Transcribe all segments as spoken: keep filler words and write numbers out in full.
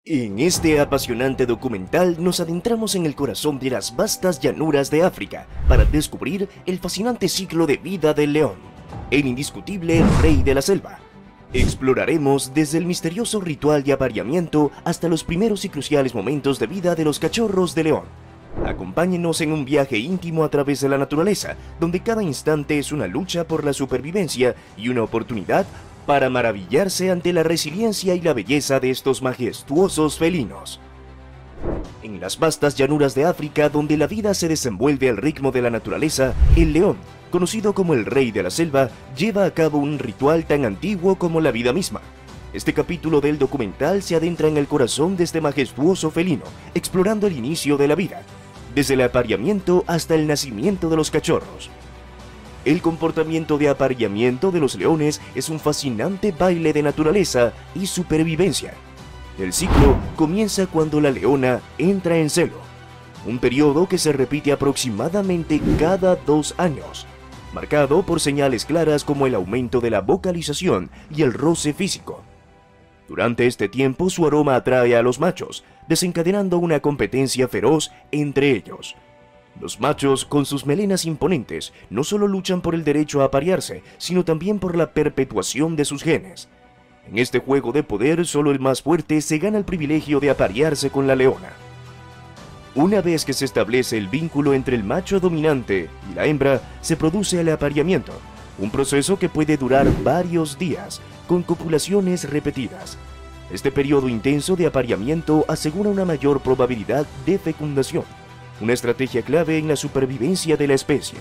En este apasionante documental nos adentramos en el corazón de las vastas llanuras de África para descubrir el fascinante ciclo de vida del león, el indiscutible rey de la selva. Exploraremos desde el misterioso ritual de apareamiento hasta los primeros y cruciales momentos de vida de los cachorros de león. Acompáñenos en un viaje íntimo a través de la naturaleza, donde cada instante es una lucha por la supervivencia y una oportunidad para maravillarse ante la resiliencia y la belleza de estos majestuosos felinos. En las vastas llanuras de África, donde la vida se desenvuelve al ritmo de la naturaleza, el león, conocido como el rey de la selva, lleva a cabo un ritual tan antiguo como la vida misma. Este capítulo del documental se adentra en el corazón de este majestuoso felino, explorando el inicio de la vida, desde el apareamiento hasta el nacimiento de los cachorros. El comportamiento de apareamiento de los leones es un fascinante baile de naturaleza y supervivencia. El ciclo comienza cuando la leona entra en celo, un periodo que se repite aproximadamente cada dos años, marcado por señales claras como el aumento de la vocalización y el roce físico. Durante este tiempo su aroma atrae a los machos, desencadenando una competencia feroz entre ellos. Los machos, con sus melenas imponentes, no solo luchan por el derecho a aparearse, sino también por la perpetuación de sus genes. En este juego de poder, solo el más fuerte se gana el privilegio de aparearse con la leona. Una vez que se establece el vínculo entre el macho dominante y la hembra, se produce el apareamiento, un proceso que puede durar varios días, con copulaciones repetidas. Este periodo intenso de apareamiento asegura una mayor probabilidad de fecundación, una estrategia clave en la supervivencia de la especie.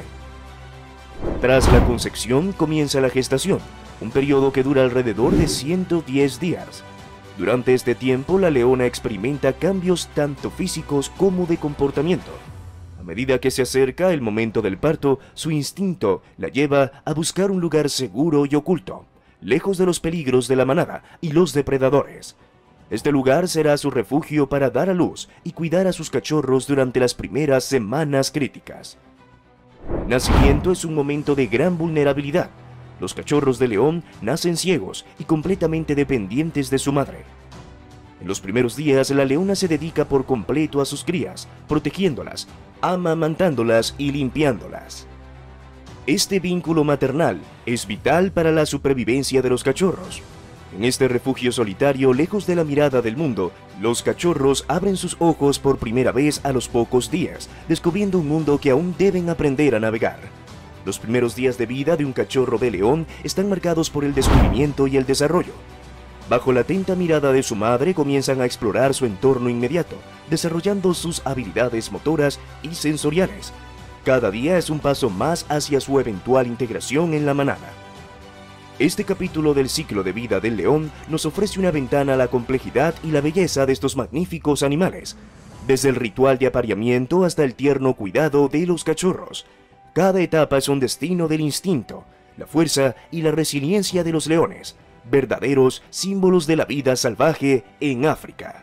Tras la concepción comienza la gestación, un periodo que dura alrededor de ciento diez días. Durante este tiempo la leona experimenta cambios tanto físicos como de comportamiento. A medida que se acerca el momento del parto, su instinto la lleva a buscar un lugar seguro y oculto, lejos de los peligros de la manada y los depredadores. Este lugar será su refugio para dar a luz y cuidar a sus cachorros durante las primeras semanas críticas. El nacimiento es un momento de gran vulnerabilidad. Los cachorros de león nacen ciegos y completamente dependientes de su madre. En los primeros días, la leona se dedica por completo a sus crías, protegiéndolas, amamantándolas y limpiándolas. Este vínculo maternal es vital para la supervivencia de los cachorros. En este refugio solitario, lejos de la mirada del mundo, los cachorros abren sus ojos por primera vez a los pocos días, descubriendo un mundo que aún deben aprender a navegar. Los primeros días de vida de un cachorro de león están marcados por el descubrimiento y el desarrollo. Bajo la atenta mirada de su madre comienzan a explorar su entorno inmediato, desarrollando sus habilidades motoras y sensoriales. Cada día es un paso más hacia su eventual integración en la manada. Este capítulo del ciclo de vida del león nos ofrece una ventana a la complejidad y la belleza de estos magníficos animales, desde el ritual de apareamiento hasta el tierno cuidado de los cachorros. Cada etapa es un destino del instinto, la fuerza y la resiliencia de los leones, verdaderos símbolos de la vida salvaje en África.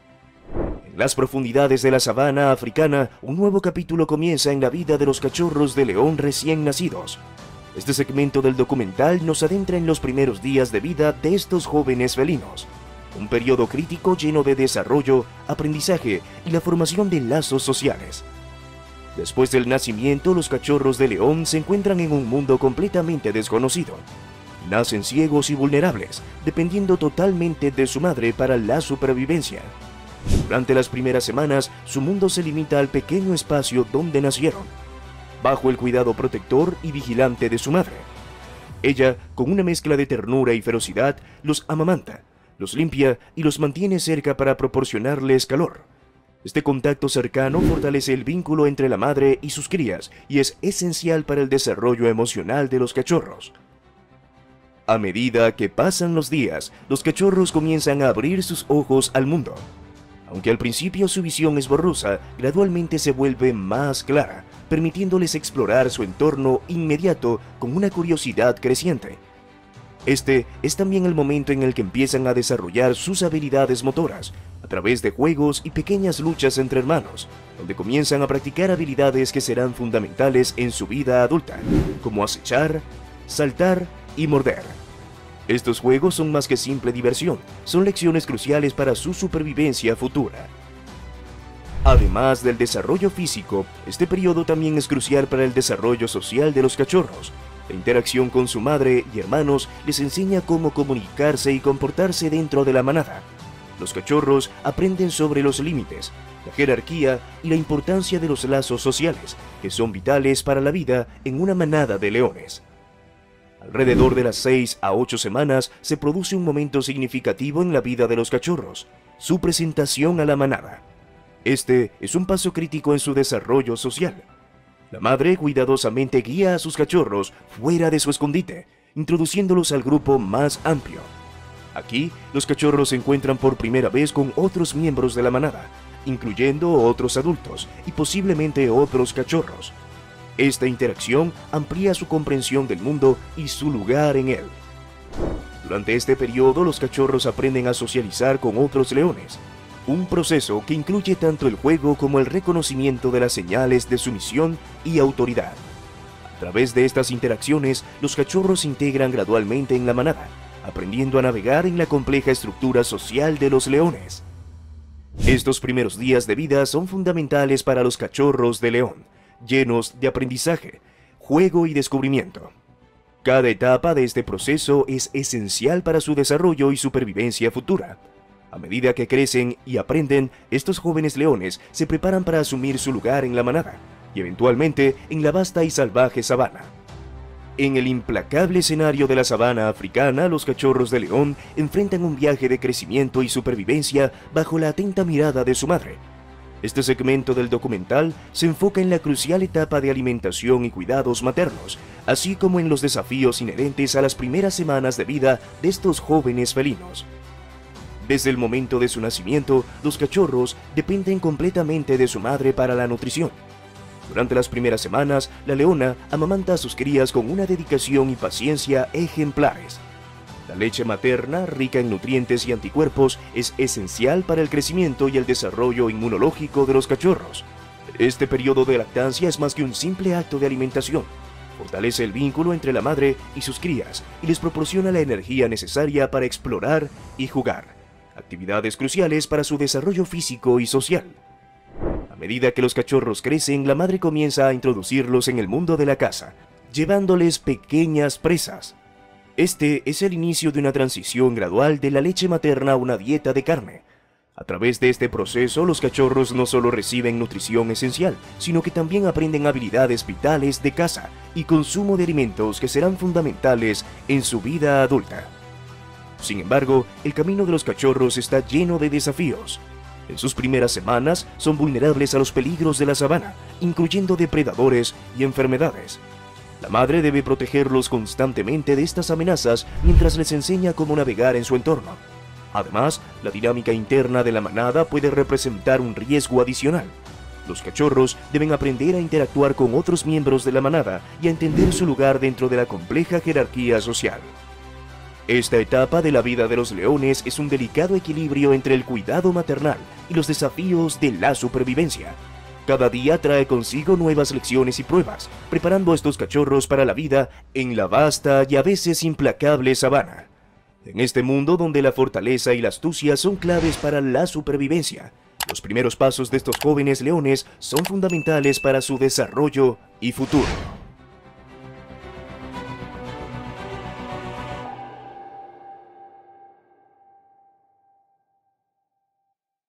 En las profundidades de la sabana africana, un nuevo capítulo comienza en la vida de los cachorros de león recién nacidos. Este segmento del documental nos adentra en los primeros días de vida de estos jóvenes felinos, un periodo crítico lleno de desarrollo, aprendizaje y la formación de lazos sociales. Después del nacimiento, los cachorros de león se encuentran en un mundo completamente desconocido. Nacen ciegos y vulnerables, dependiendo totalmente de su madre para la supervivencia. Durante las primeras semanas, su mundo se limita al pequeño espacio donde nacieron, bajo el cuidado protector y vigilante de su madre. Ella, con una mezcla de ternura y ferocidad, los amamanta, los limpia y los mantiene cerca para proporcionarles calor. Este contacto cercano fortalece el vínculo entre la madre y sus crías y es esencial para el desarrollo emocional de los cachorros. A medida que pasan los días, los cachorros comienzan a abrir sus ojos al mundo. Aunque al principio su visión es borrosa, gradualmente se vuelve más clara, permitiéndoles explorar su entorno inmediato con una curiosidad creciente. Este es también el momento en el que empiezan a desarrollar sus habilidades motoras, a través de juegos y pequeñas luchas entre hermanos, donde comienzan a practicar habilidades que serán fundamentales en su vida adulta, como acechar, saltar y morder. Estos juegos son más que simple diversión, son lecciones cruciales para su supervivencia futura. Además del desarrollo físico, este periodo también es crucial para el desarrollo social de los cachorros. La interacción con su madre y hermanos les enseña cómo comunicarse y comportarse dentro de la manada. Los cachorros aprenden sobre los límites, la jerarquía y la importancia de los lazos sociales, que son vitales para la vida en una manada de leones. Alrededor de las seis a ocho semanas se produce un momento significativo en la vida de los cachorros, su presentación a la manada. Este es un paso crítico en su desarrollo social. La madre cuidadosamente guía a sus cachorros fuera de su escondite, introduciéndolos al grupo más amplio. Aquí, los cachorros se encuentran por primera vez con otros miembros de la manada, incluyendo otros adultos y posiblemente otros cachorros. Esta interacción amplía su comprensión del mundo y su lugar en él. Durante este periodo, los cachorros aprenden a socializar con otros leones, un proceso que incluye tanto el juego como el reconocimiento de las señales de sumisión y autoridad. A través de estas interacciones, los cachorros se integran gradualmente en la manada, aprendiendo a navegar en la compleja estructura social de los leones. Estos primeros días de vida son fundamentales para los cachorros de león, llenos de aprendizaje, juego y descubrimiento. Cada etapa de este proceso es esencial para su desarrollo y supervivencia futura. A medida que crecen y aprenden, estos jóvenes leones se preparan para asumir su lugar en la manada y eventualmente en la vasta y salvaje sabana. En el implacable escenario de la sabana africana, los cachorros de león enfrentan un viaje de crecimiento y supervivencia bajo la atenta mirada de su madre. Este segmento del documental se enfoca en la crucial etapa de alimentación y cuidados maternos, así como en los desafíos inherentes a las primeras semanas de vida de estos jóvenes felinos. Desde el momento de su nacimiento, los cachorros dependen completamente de su madre para la nutrición. Durante las primeras semanas, la leona amamanta a sus crías con una dedicación y paciencia ejemplares. La leche materna, rica en nutrientes y anticuerpos, es esencial para el crecimiento y el desarrollo inmunológico de los cachorros. Este periodo de lactancia es más que un simple acto de alimentación. Fortalece el vínculo entre la madre y sus crías y les proporciona la energía necesaria para explorar y jugar, actividades cruciales para su desarrollo físico y social. A medida que los cachorros crecen, la madre comienza a introducirlos en el mundo de la caza, llevándoles pequeñas presas. Este es el inicio de una transición gradual de la leche materna a una dieta de carne. A través de este proceso, los cachorros no solo reciben nutrición esencial, sino que también aprenden habilidades vitales de caza y consumo de alimentos que serán fundamentales en su vida adulta. Sin embargo, el camino de los cachorros está lleno de desafíos. En sus primeras semanas son vulnerables a los peligros de la sabana, incluyendo depredadores y enfermedades. La madre debe protegerlos constantemente de estas amenazas mientras les enseña cómo navegar en su entorno. Además, la dinámica interna de la manada puede representar un riesgo adicional. Los cachorros deben aprender a interactuar con otros miembros de la manada y a entender su lugar dentro de la compleja jerarquía social. Esta etapa de la vida de los leones es un delicado equilibrio entre el cuidado maternal y los desafíos de la supervivencia. Cada día trae consigo nuevas lecciones y pruebas, preparando a estos cachorros para la vida en la vasta y a veces implacable sabana. En este mundo donde la fortaleza y la astucia son claves para la supervivencia, los primeros pasos de estos jóvenes leones son fundamentales para su desarrollo y futuro.